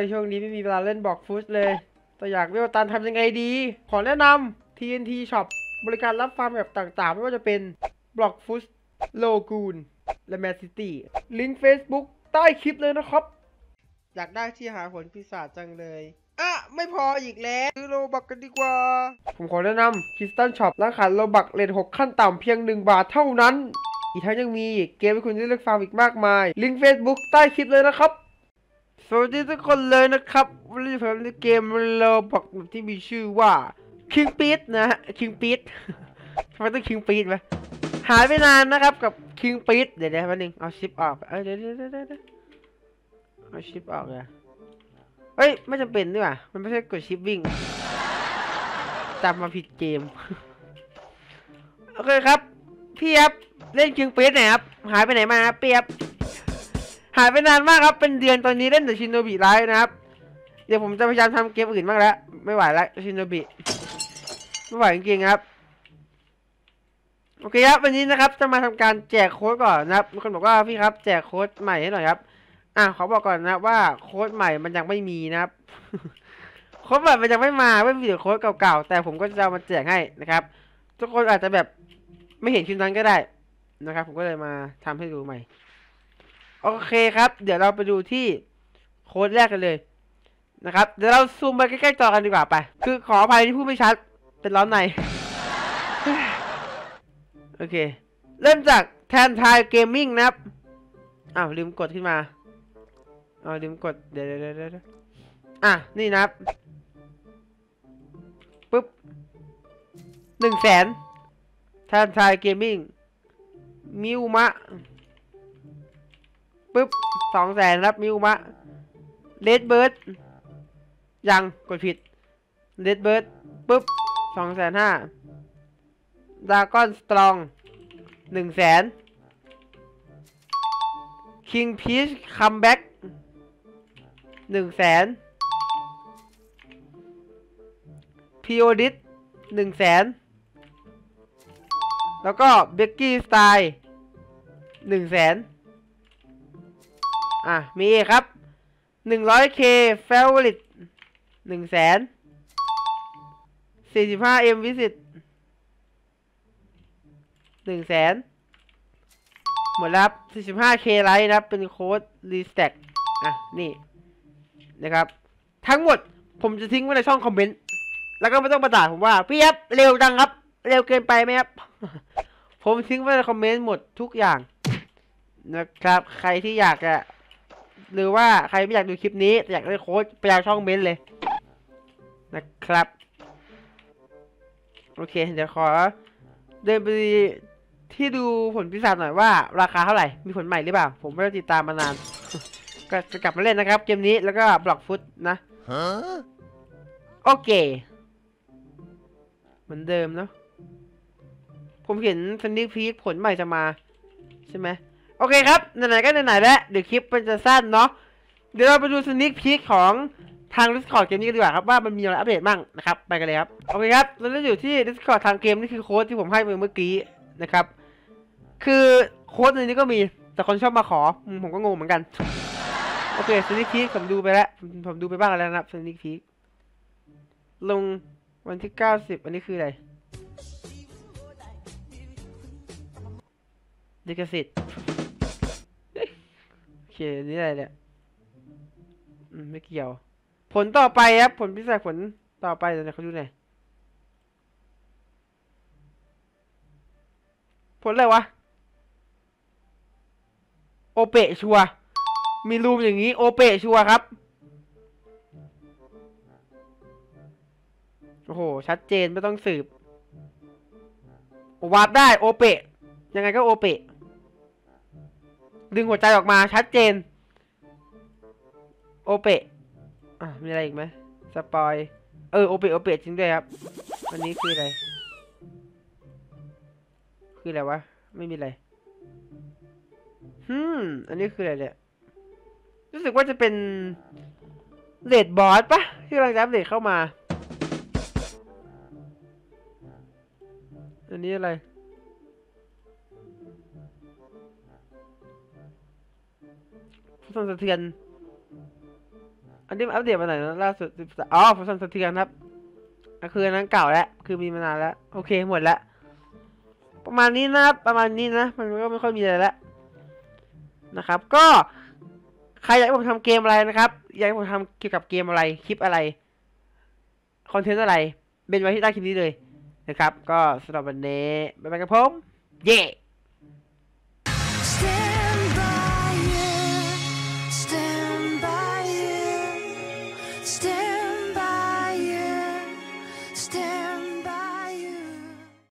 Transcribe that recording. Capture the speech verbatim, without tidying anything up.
ช่วงนี้ไม่มีเวลาเล่นบล็อกฟุตเลยแต่อยากเวลตันทำยังไงดีขอแนะนำ ที เอ็น ที Shop บริการรับฟาร์มแบบต่างๆไม่ว่าจะเป็นบล็อกฟุตโลกูนและแมนซิตี้ลิงก์ Facebook ใต้คลิปเลยนะครับอยากได้ที่หาผลปีศาจจังเลยอ่ะไม่พออีกแล้วซื้อโลบักกันดีกว่าผมขอแนะนำคริสตัลช็อปร้านขายโลบักเรทหกขั้นต่ำเพียงหนึ่งบาทเท่านั้นอีกทั้งยังมีเกมให้คุณได้เลือกฟาร์มอีกมากมายลิงก์ Facebook ใต้คลิปเลยนะครับสวัสดีทุกคนเลยนะครับวันนี้ผมในเกมโลบักที่มีชื่อว่า King Peach นะฮะ King Peach ทำไมต้อง King Peach วะหายไปนานนะครับกับ King Peach เดี๋ยวเดี๋ยวแป๊บนึงเอาชิปออกเอ้ยเดี๋ยวเดี๋ยวเดี๋ยวเดี๋ยวเอาชิปออกเลยเฮ้ยไม่จำเป็นด้วยว่ะมันไม่ใช่กดชิปวิ่งจำมาผิดเกมโอเคครับพี่ครับเล่น King Peach ไหนครับหายไปไหนมาครับพี่ครับหายไปนานมากครับเป็นเดือนตอนนี้เล่นแต่ชินโนบิไลฟ์นะครับเดี๋ยวผมจะพยายามทำเกมอื่นบ้างแล้วไม่ไหวแล้วชินโนบิไม่ไหวจริงๆครับโอเคครับวันนี้นะครับจะมาทำการแจกโค้ดก่อนนะครับมีคนบอกว่าพี่ครับแจกโค้ดใหม่ให้หน่อยครับอ่ะขอบอกก่อนนะว่าโค้ดใหม่มันยังไม่มีนะครับ โค้ดใหม่มันยังไม่มาไม่มีแต่โค้ดเก่าๆแต่ผมก็จะเอามาแจกให้นะครับทุกคนอาจจะแบบไม่เห็นคลิปนั้นก็ได้นะครับผมก็เลยมาทำให้ดูใหม่โอเคครับเดี๋ยวเราไปดูที่โค้ดแรกกันเลยนะครับเดี๋ยวเราซูมไปใกล้ๆจอกันดีกว่าไปคือขออภัยที่พูดไม่ชัดเป็นร้อนใน โอเคเริ่มจากแทนทายเกมมิ่งนะครับอ้าวลืมกดขึ้นมาอ้าวลืมกดเดี๋ยวเดี๋ยวเดี๋ยวอ่ะนี่นะครับปุ๊บหนึ่งแสนแทนทายเกมมิ่งมิวมะปุ๊บสองแสนครับมิวมะเลดเบิร์ดยังกดผิดเลดเบิร์ดปุ๊บสองแสนห้าดราก้อนสตรองหนึ่งแสนคิงพีชคัมแบ็กหนึ่งแสนพีโอดิสหนึ่งแสนแล้วก็เบกกี้สไตล์หนึ่งแสนอ่ะมีครับหนึ่งร้อยเคเฟเวอริตหนึ่งแสนสี่สิบห้าเอ็มวิสิตหนึ่งแสนหมดแล้วสี่สิบห้าเคไลท์นะครับเป็นโค้ดรีสแต็กอ่ะนี่นะครับทั้งหมดผมจะทิ้งไว้ในช่องคอมเมนต์แล้วก็ไม่ต้องมาด่าผมว่าพี่ครับเร็วจังครับเร็วเกินไปไหมครับ ผมทิ้งไว้ในคอมเมนต์หมดทุกอย่างนะครับใครที่อยากจะหรือว่าใครไม่อยากดูคลิปนี้อยากได้โค้ดไปเอาช่องเมนต์เลยนะครับโอเคเดี๋ยวขอเดินไปที่ดูผลพิศาจหน่อยว่าราคาเท่าไหร่มีผลใหม่หรือเปล่าผมไม่ได้ติดตามมานานก็จะกลับมาเล่นนะครับเกมนี้แล้วก็บล็อกฟุตนะโอเคเหมือนเดิมเนาะผมเห็นสนิคพีคผลใหม่จะมาใช่ไหมโอเคครับไหนๆก็ไหนๆแล้วเดี๋ยวคลิปมันจะสั้นเนาะเดี๋ยวเราไปดูสนิคพีคของทาง Discord เกมนี้กันดีกว่าครับว่ามันมีอะไรอัปเดตบ้างนะครับไปกันเลยครับโอเคครับเราได้อยู่ที่ Discord ทางเกมนี่คือโค้ดที่ผมให้ไปเมื่อกี้นะครับคือโค้ดในนี้ก็มีแต่คนชอบมาขอผมก็งงเหมือนกันโอเคสนิคพีคผมดูไปแล้วผมดูไปบ้างแล้วนะครับสนิคพีคลงวันที่เก้าสิบอันนี้คืออะไรลิขสิทธิ์โอเคนี่อะไรเนี่ยไม่เกี่ยวผลต่อไปครับผลพิเศษผลต่อไปเดี๋ยวเขาดูหน่อยผลอะไรวะโอเปะชัวมีรูมอย่างนี้โอเปะชัวครับโอ้โหชัดเจนไม่ต้องสืบวาร์ปได้โอเปะยังไงก็โอเปะดึงหัวใจออกมาชัดเจนโอเปะอ่ะมีอะไรอีกไหมสปอยเออโอเปะโอเปะจริงด้วยครับอันนี้คืออะไรคืออะไรวะไม่มีอะไรฮึมอันนี้คืออะไรเนี่ยรู้สึกว่าจะเป็นเรดบอสปะที่กำลังจะอัปเดตเข้ามาอันนี้อะไรผู้สั่นสะเทือน อัอันนี้อัปเดตมาไหนนะล่าสุดอ๋อฟังสะเทือนครับก็คืออันนั้นเก่าแล้วคือมีมานานแล้วโอเคหมดแล้วประมาณนี้นะครับประมาณนี้นะมันก็ไม่ค่อยมีอะไรแล้วนะครับก็ใครอยากให้ผมทำเกมอะไรนะครับอยากให้ผมทำเกี่ยวกับเกมอะไรคลิปอะไรคอนเทนต์อะไรเป็นไว้ที่ใต้คลิปนี้เลยนะครับก็สำหรับวันนี้บ๊ายบายครับผมเย้